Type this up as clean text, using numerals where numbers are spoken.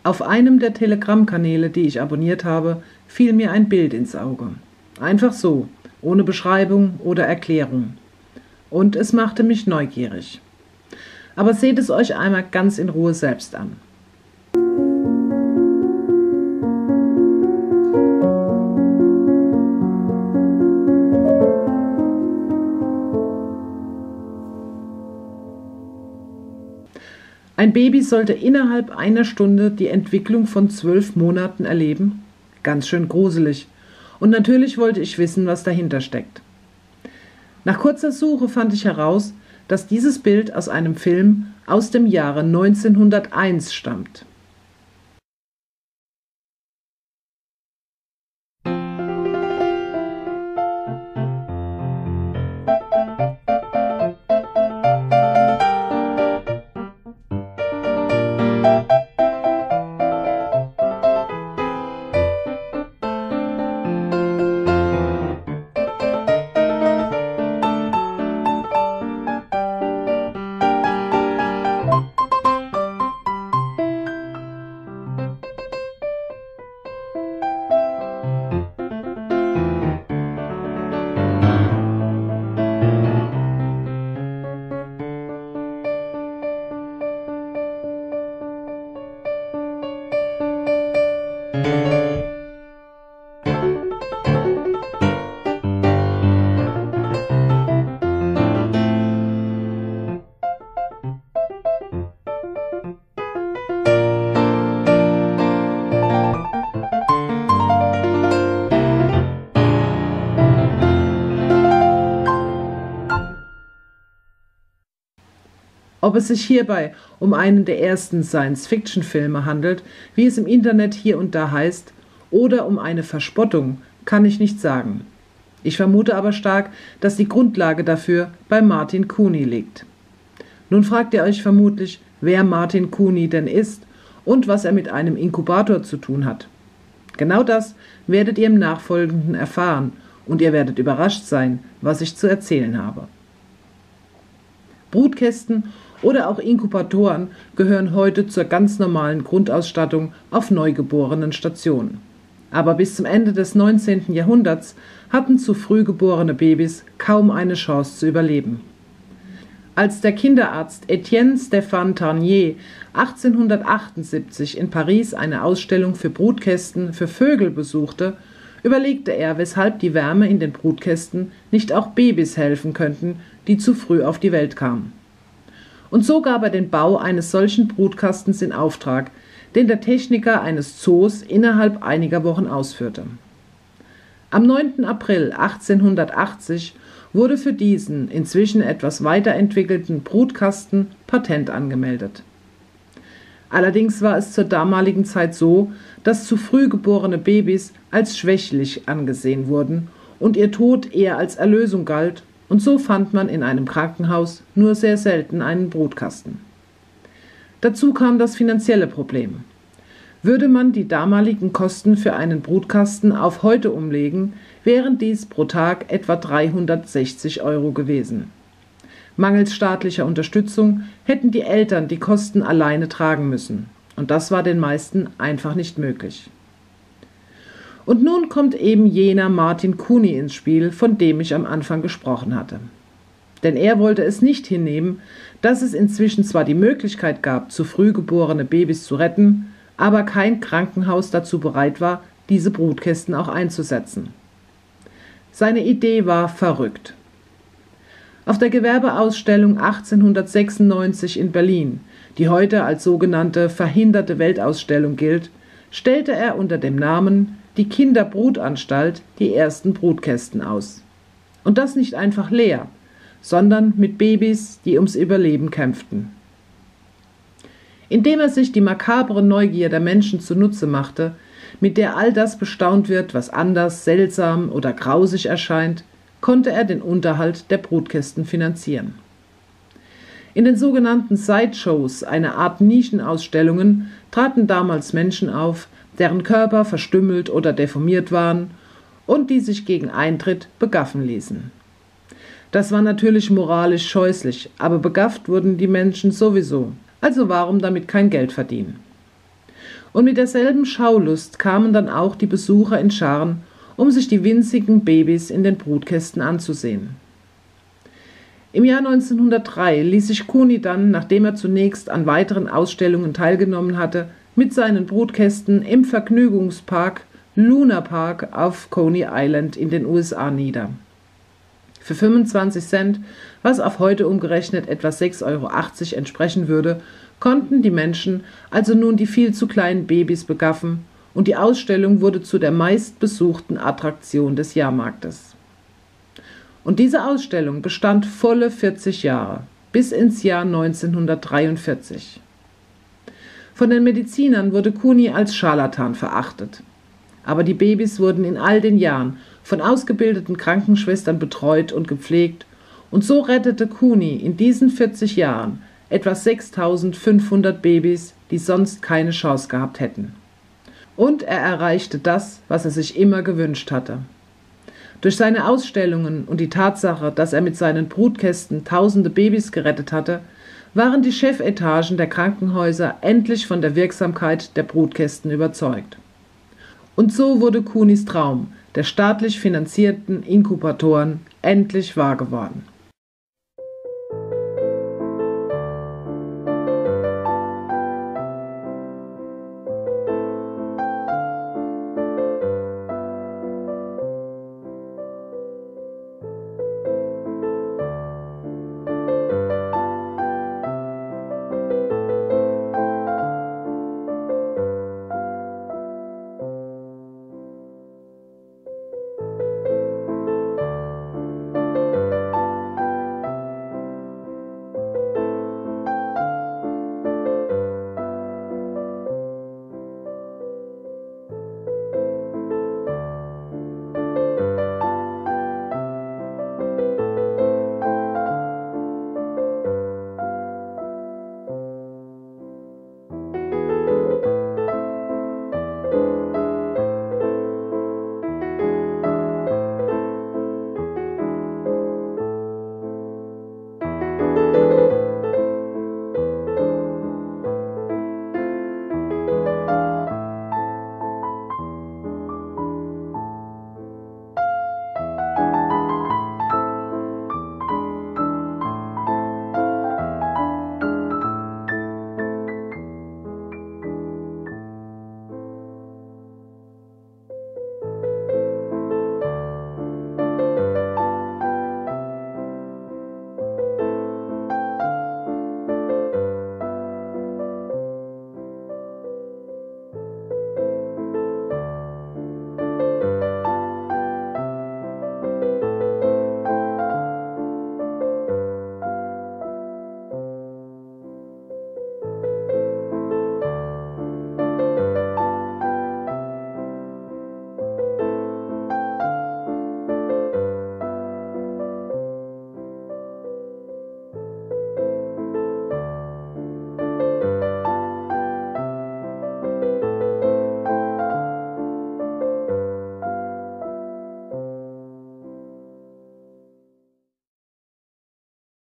Auf einem der Telegram-Kanäle, die ich abonniert habe, fiel mir ein Bild ins Auge. Einfach so, ohne Beschreibung oder Erklärung. Und es machte mich neugierig. Aber seht es euch einmal ganz in Ruhe selbst an. Ein Baby sollte innerhalb einer Stunde die Entwicklung von 12 Monaten erleben? Ganz schön gruselig. Und natürlich wollte ich wissen, was dahinter steckt. Nach kurzer Suche fand ich heraus, dass dieses Bild aus einem Film aus dem Jahre 1901 stammt. Ob es sich hierbei um einen der ersten Science-Fiction-Filme handelt, wie es im Internet hier und da heißt, oder um eine Verspottung, kann ich nicht sagen. Ich vermute aber stark, dass die Grundlage dafür bei Martin Cooney liegt. Nun fragt ihr euch vermutlich, wer Martin Cooney denn ist und was er mit einem Inkubator zu tun hat. Genau das werdet ihr im Nachfolgenden erfahren und ihr werdet überrascht sein, was ich zu erzählen habe. Brutkästen oder auch Inkubatoren gehören heute zur ganz normalen Grundausstattung auf neugeborenen Stationen. Aber bis zum Ende des 19. Jahrhunderts hatten zu früh geborene Babys kaum eine Chance zu überleben. Als der Kinderarzt Etienne Stéphane Tarnier 1878 in Paris eine Ausstellung für Brutkästen für Vögel besuchte, überlegte er, weshalb die Wärme in den Brutkästen nicht auch Babys helfen könnten, die zu früh auf die Welt kamen. Und so gab er den Bau eines solchen Brutkastens in Auftrag, den der Techniker eines Zoos innerhalb einiger Wochen ausführte. Am 9. April 1880 wurde für diesen inzwischen etwas weiterentwickelten Brutkasten Patent angemeldet. Allerdings war es zur damaligen Zeit so, dass zu früh geborene Babys als schwächlich angesehen wurden und ihr Tod eher als Erlösung galt, und so fand man in einem Krankenhaus nur sehr selten einen Brutkasten. Dazu kam das finanzielle Problem. Würde man die damaligen Kosten für einen Brutkasten auf heute umlegen, wären dies pro Tag etwa 360 € gewesen. Mangels staatlicher Unterstützung hätten die Eltern die Kosten alleine tragen müssen, und das war den meisten einfach nicht möglich. Und nun kommt eben jener Martin Cooney ins Spiel, von dem ich am Anfang gesprochen hatte. Denn er wollte es nicht hinnehmen, dass es inzwischen zwar die Möglichkeit gab, zu früh geborene Babys zu retten, aber kein Krankenhaus dazu bereit war, diese Brutkästen auch einzusetzen. Seine Idee war verrückt. Auf der Gewerbeausstellung 1896 in Berlin, die heute als sogenannte verhinderte Weltausstellung gilt, stellte er unter dem Namen die Kinderbrutanstalt die ersten Brutkästen aus. Und das nicht einfach leer, sondern mit Babys, die ums Überleben kämpften. Indem er sich die makabre Neugier der Menschen zunutze machte, mit der all das bestaunt wird, was anders, seltsam oder grausig erscheint, konnte er den Unterhalt der Brutkästen finanzieren. In den sogenannten Sideshows, eine Art Nischenausstellungen, traten damals Menschen auf, deren Körper verstümmelt oder deformiert waren und die sich gegen Eintritt begaffen ließen. Das war natürlich moralisch scheußlich, aber begafft wurden die Menschen sowieso, also warum damit kein Geld verdienen? Und mit derselben Schaulust kamen dann auch die Besucher in Scharen, um sich die winzigen Babys in den Brutkästen anzusehen. Im Jahr 1903 ließ sich Cooney dann, nachdem er zunächst an weiteren Ausstellungen teilgenommen hatte, mit seinen Brutkästen im Vergnügungspark Luna Park auf Coney Island in den USA nieder. Für 25 Cent, was auf heute umgerechnet etwa 6,80 € entsprechen würde, konnten die Menschen also nun die viel zu kleinen Babys begaffen, und die Ausstellung wurde zu der meistbesuchten Attraktion des Jahrmarktes. Und diese Ausstellung bestand volle 40 Jahre, bis ins Jahr 1943. Von den Medizinern wurde Cooney als Scharlatan verachtet. Aber die Babys wurden in all den Jahren von ausgebildeten Krankenschwestern betreut und gepflegt, und so rettete Cooney in diesen 40 Jahren etwa 6.500 Babys, die sonst keine Chance gehabt hätten. Und er erreichte das, was er sich immer gewünscht hatte. Durch seine Ausstellungen und die Tatsache, dass er mit seinen Brutkästen tausende Babys gerettet hatte, waren die Chefetagen der Krankenhäuser endlich von der Wirksamkeit der Brutkästen überzeugt. Und so wurde Cooneys Traum der staatlich finanzierten Inkubatoren endlich wahr geworden.